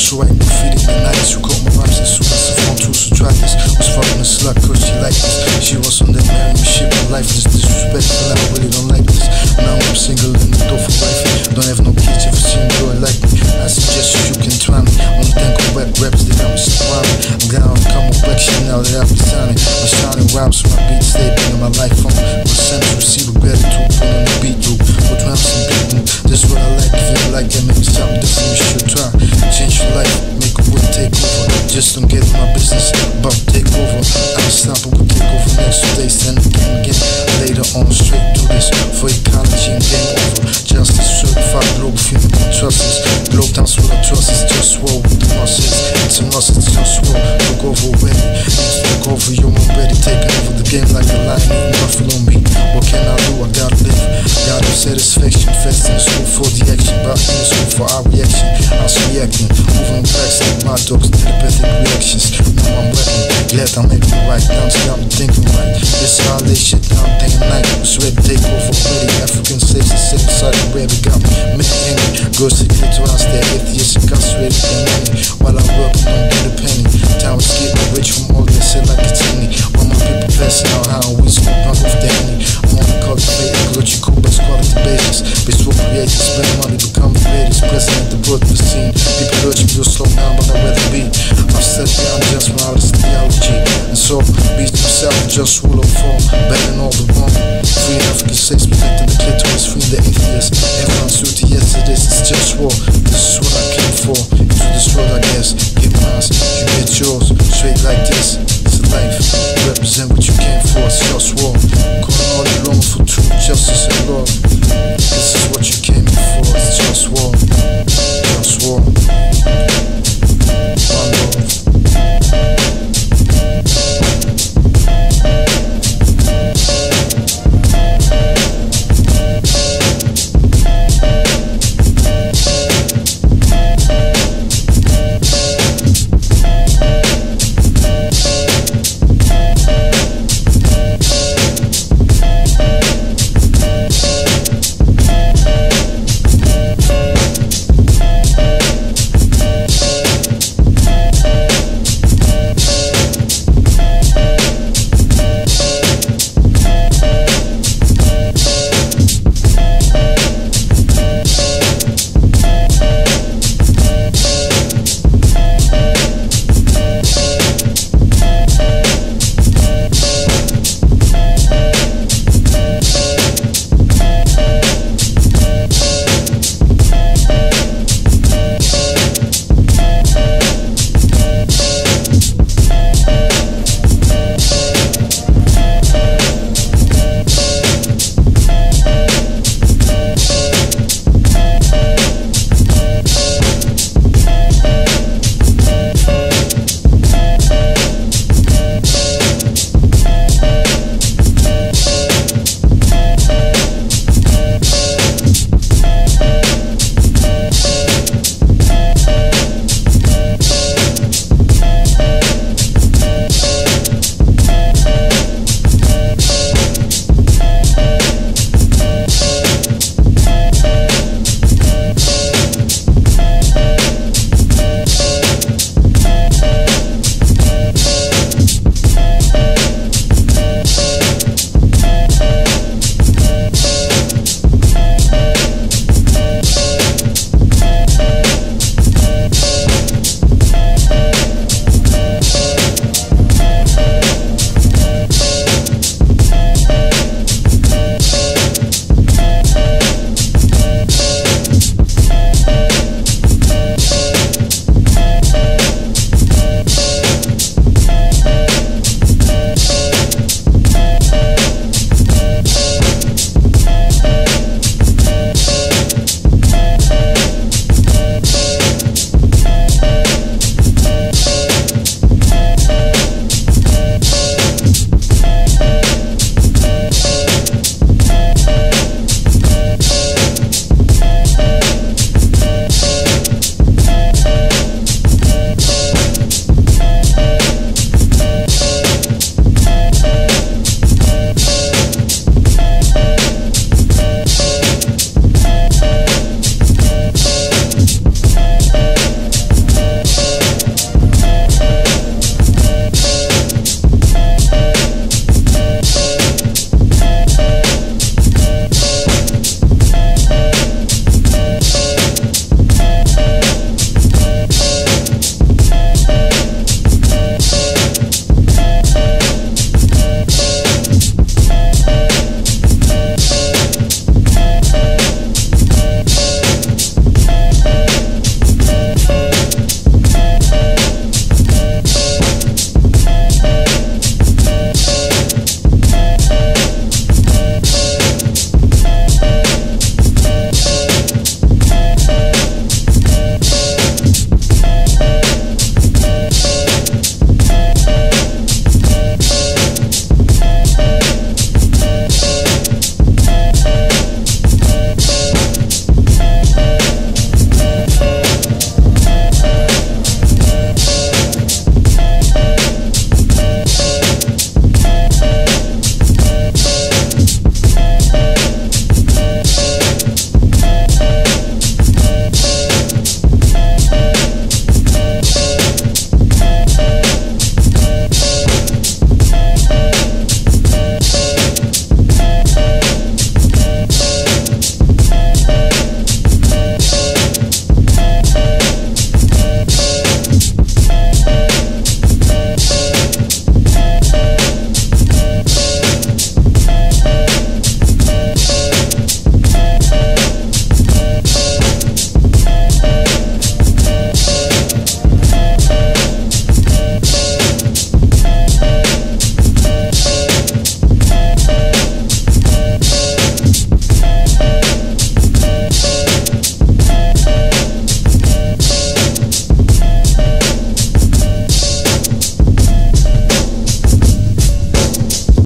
So I graffiti the nights, who caught my rhymes as soon as the phone tools to try this. Was fucking a slut cause she liked this. She was on that marry me shit, my life is disrespectful, I really don't like this. Now I'm single in the door for life. Don't have no kids if you see a girl like me. I suggest you can try me. Only think of whack raps that I was surrounded. I'm down to come on back shit now that I've been signing. I'm shining rhymes so my beats stay in my life from the central receiver gratitude. Put on the beat loop, with rhymes and beat loop. That's what I like, if you like that makes something different you should try. Change your life, make a wood take over. Just don't get in my business, about to take over. Unstoppable take over next day, stand again. Later on, straight to this, for ecology and game over. Justice, certified Globalfirm, you can trust this. Globetown's what I trust, it's JustWar with the muscles. It's a must, it's JustWar, look over already. Need to look over, you're already taking over the game like a lion eating buffalo meat. What can I do? I gotta live, gotta have satisfaction. Fast in the school for the action, back in the school for our reaction. I was reacting, moving fast like my dogs, telepathic reactions. Now I'm wrecking, glad I'm making it right. Down to I'm thinking right. This how I lay shit down day and night. Was ready to take over already. African slaves that sit inside the web, it got me mad angry. Girls that get to us, they're atheists, incarcerated, they're money. While I work, I don't get a penny. Town is getting rich from all that shit like it's any. While my people passing out how we smoke punk off the henny. I wanna cultivate a glitchy cool best quality basis. Bitch will create, spend money, become the greatest. President the broad the scene. People urge me to slow down, but I'd rather be. I've said that I'm just my artist theology. And so, beats himself, just rule of fall. Betting all the wrong. Free African slaves, protecting the clitoris, free the atheists. Everyone's duty, yes it is, it's just war.